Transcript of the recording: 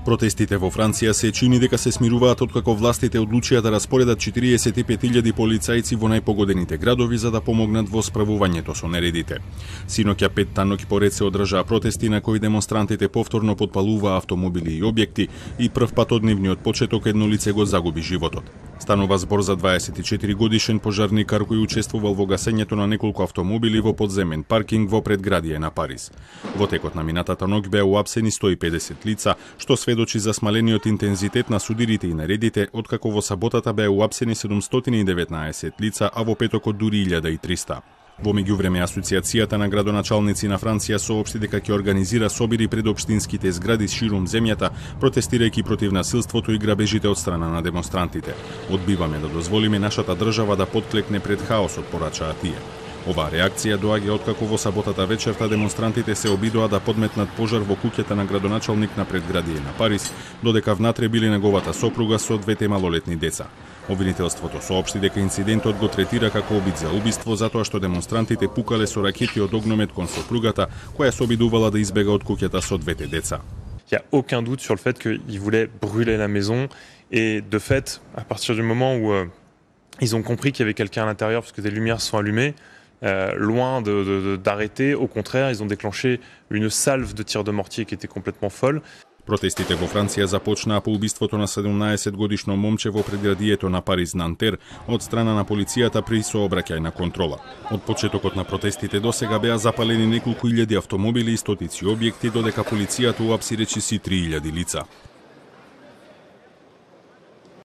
Протестите во Франција се чини дека се смируваат откако властите одлучија да распоредат 45.000 полицајци во најпогодените градови за да помогнат во справувањето со нередите. Синоќа 5 ноќ поред се одржаа протести на кои демонстрантите повторно потпалуваа автомобили и објекти и прв пат од нивниот почеток едно лице го загуби животот. Станува збор за 24 годишен пожарникар кој учествувал во гасењето на неколку автомобили во подземен паркинг во предградие на Париз. Во текот на минатата ноќ беа уапсени 150 лица, што сведочи за смалениот интензитет на судирите и наредите, откако во саботата беа уапсени 719 лица, а во петокот дури 1300. Во меѓувреме, Асоциацијата на градоначалници на Франција соопшти дека ќе организира собири пред општинските згради ширум земјата, протестирајќи против насилството и грабежите од страна на демонстрантите. Одбиваме да дозволиме нашата држава да потклекне пред хаосот, порачаа тие. Оваа реакција доаѓа откако во саботата вечерта демонстрантите се обидоа да подметнат пожар во куќата на градоначалник на предградие на Париз, додека внатре били неговата сопруга со двете малолетни деца. Обвинителството соопшти дека инцидентот го третира како обид за убиство затоа што демонстрантите пукале со ракети од огномет кон сопругата, која се обидувала да избега од куќата со двете деца. Il n'y a aucun doute sur le fait qu'ils voulaient brûler la maison et de fait, à partir du moment où ils ont compris qu'il y avait quelqu'un à l'intérieur parce que des lumières sont allumées, loin d'arrêter, au contraire, ils ont déclenché une salve de tirs de mortier qui était complètement folle. Протестите во Франција започнаа по убиството на 17-годишно момче во предградието на Париз Нантер од страна на полицијата при сообраќајна контрола. Од почетокот на протестите досега беа запалени неколку илјади автомобили и стотици објекти, додека полицијата уапси речиси 3000 лица.